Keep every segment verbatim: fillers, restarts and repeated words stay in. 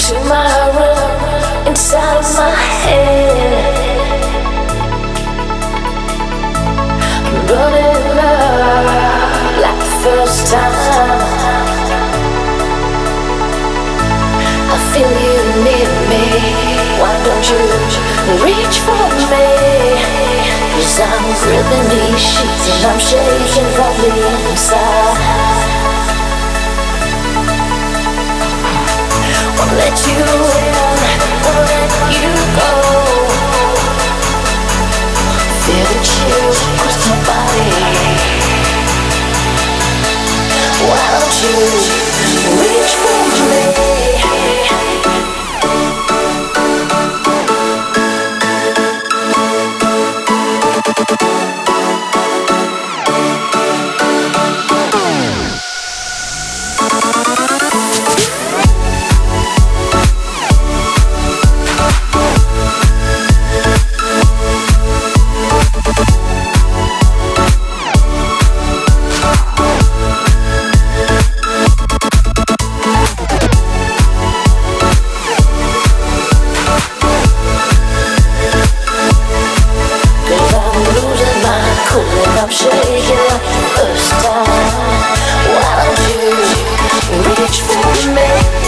to my room inside my head. I'm running up like the first time. I feel you near me. Why don't you reach for me? Cause I'm gripping these sheets and I'm shaking from the inside. Won't let you in, won't let you go. Feel the chills across my body. Why don't you reach for me? I'm shaking like the first time. Why don't you reach for me?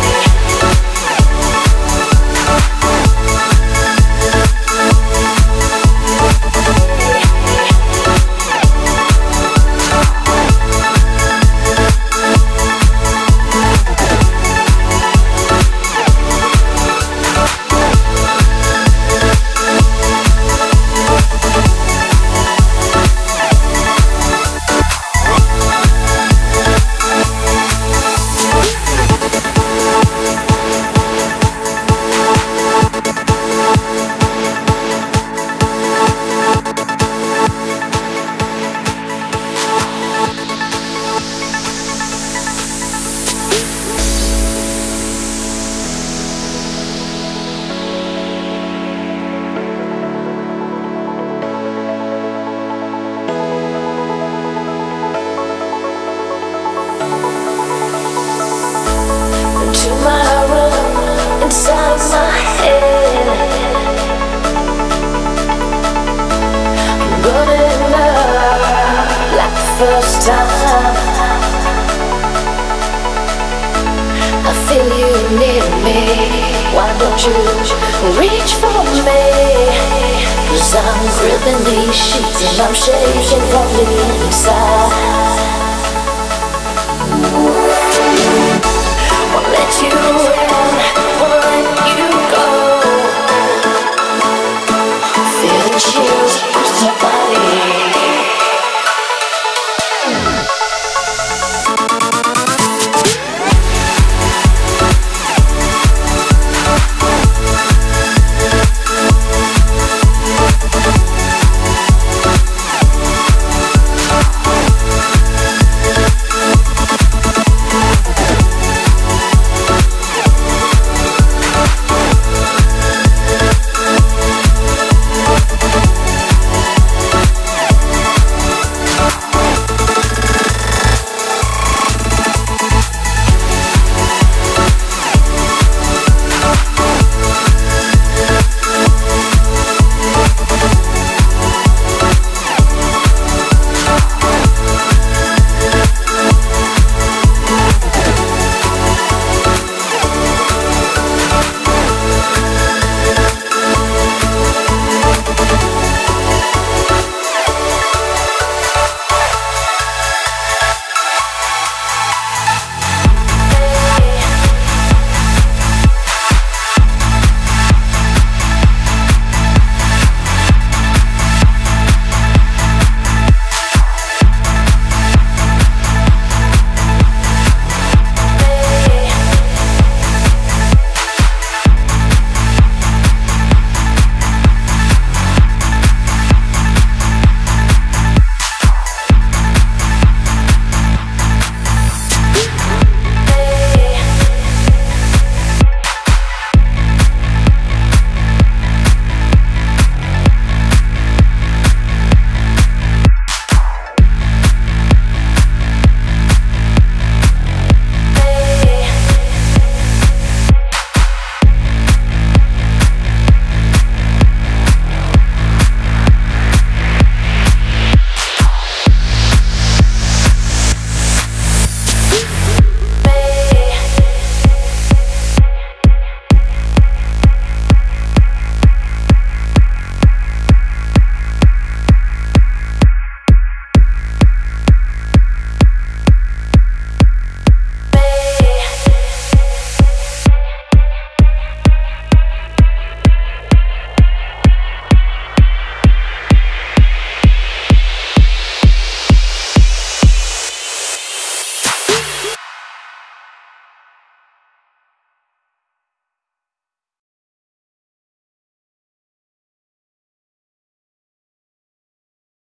Inside my head, I'm running up like the first time. I feel you near me. Why don't you reach for me? Cause I'm gripping these sheets and I'm shaking from the inside.